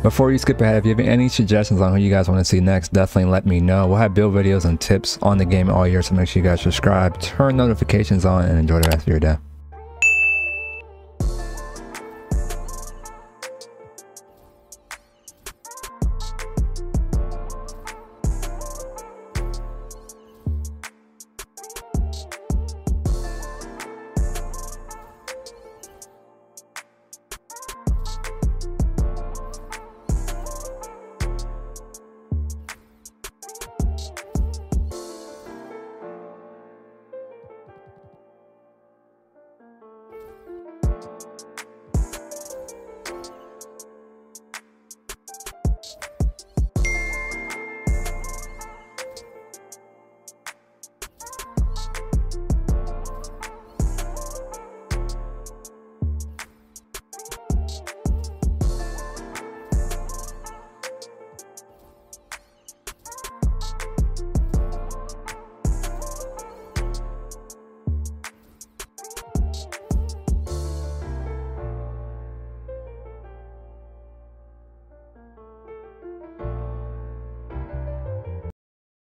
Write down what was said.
Before you skip ahead, if you have any suggestions on who you guys want to see next, definitely let me know. We'll have build videos and tips on the game all year, so make sure you guys subscribe, turn notifications on, and enjoy the rest of your day.